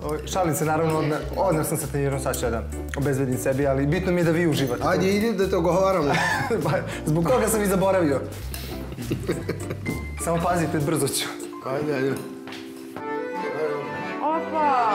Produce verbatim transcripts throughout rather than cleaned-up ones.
Šalim se, naravno, odmah sam sa trenirom, sad ću ja da obezbedim sebi, ali bitno mi je da vi uživate. Ajde, idi da te ogovaramo. Zbog toga sam i zaboravio. Samo pazite, brzo ću. Ajde, ajde. Opa!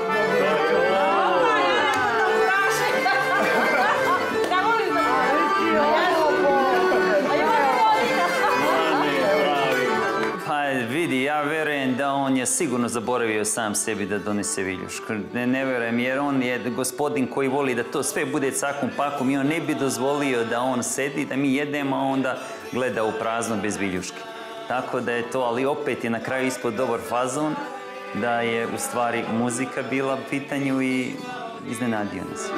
Vidi, ja verujem da on je sigurno zaboravio sam sebi da donese viljušku. Ne, ne verujem, jer on je gospodin koji voli da to sve bude cakom pakom i on ne bi dozvolio da on sedi, da mi jedemo, a onda gleda u prazno bez viljuške. Tako da je to, ali opet je na kraju ispod dobar fazon, da je u stvari muzika bila u pitanju i iznenadio nas.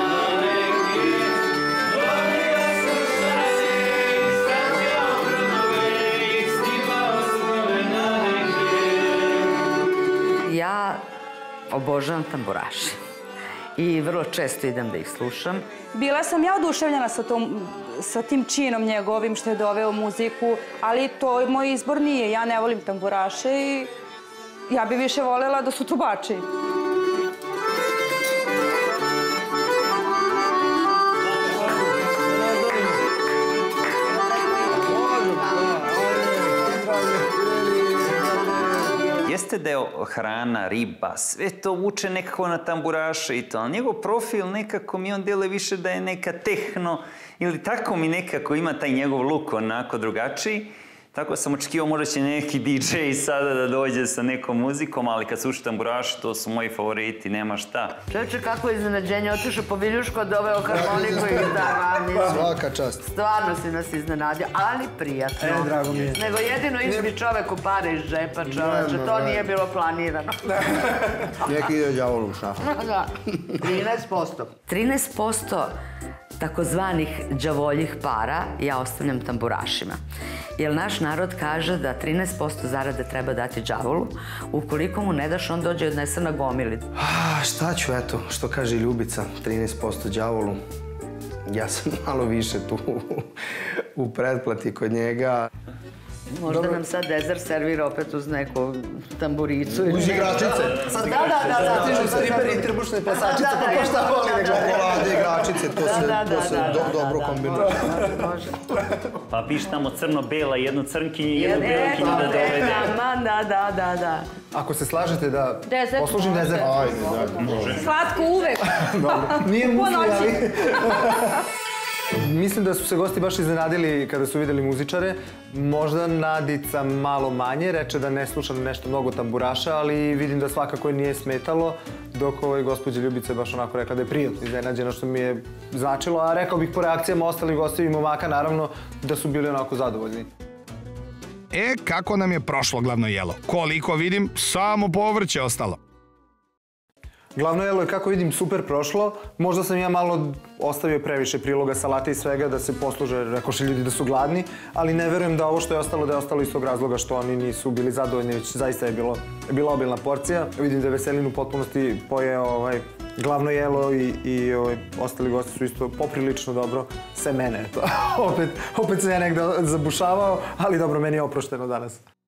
Ja obožavam tamburaše i vrlo često idem da ih slušam. Bila sam ja oduševljena sa tim činom njegovim što je doveo muziku, ali to moj izbor nije. Ja ne volim tamburaše i ja bi više voljela da su trubači. Jeste da je hrana, riba, sve to vuče nekako na tamburaše i to, ali njegov profil nekako mi on deluje više da je neka tehno ili tako mi nekako ima taj njegov luk onako drugačiji. Tako sam očekivao možda će neki D J sada da dođe sa nekom muzikom, ali kad sluša tamburaše, to su moji favoriti, nema šta. Čovječe, kako je iznenađenje, otišao po viljušku, doveo harmoniku i gitaru. Svaka čast. Stvarno si nas iznenadio, ali prijatno. E, drago mi je. Nego jedino izbi čoveku pare iz džepa, čoveče, to nije bilo planirano. Neki ide đavol u šahu. Da, trinaest posto. trinaest posto takozvanih đavoljih para ja ostavljam tamburašima. Jer naš narod kaže da trinaest posto zarade treba dati đavolu. Ukoliko mu ne daš, on dođe i odnese na gomili. Šta ću, eto, što kaže Ljubica, trinaest posto đavolu. Ja sam malo više tu u pretplati kod njega. Možda nam sad Dezer servira opet uz neku tamburicu. Uz igračice. Da, da, da, da. Stižu striperi i trbušne plesačice, pa ko šta voli da gleda. Čokolade, igračice, to se dobro kombinuje. Pa piš tamo crno-bela, jednu crnkinju i jednu belkinju da dovede. Da, da, da, da. Ako se slažete da poslužim Dezer. Ajde, da, može. Slatko uvek. Nije musli, ali... Mislim da su se gosti baš iznenadili kada su videli muzičare. Možda Nadica malo manje, reče da ne sluša nešto mnogo tamburaša, ali vidim da svakako nije smetalo, dok ovaj gospođa Ljubica je baš onako rekla da je prijatno iznenađena, što mi je značilo, a rekao bih po reakcijama ostalih gostiju i momaka, naravno, da su bili onako zadovoljni. E, kako nam je prošlo glavno jelo? Koliko vidim, samo povrće ostalo. Glavno jelo je, kako vidim, super prošlo. Možda sam ja malo ostavio previše priloga, salate i svega da se posluže, rekoše ljudi da su gladni, ali ne verujem da ovo što je ostalo, da je ostalo iz tog razloga što oni nisu bili zadovoljni, već zaista je bila obilna porcija. Vidim da je Veselin u potpunosti pojeo glavno jelo i ostali gosti su isto poprilično dobro, sve mene, eto. Opet sam ja negde zabušavao, ali dobro, meni je oprošteno danas.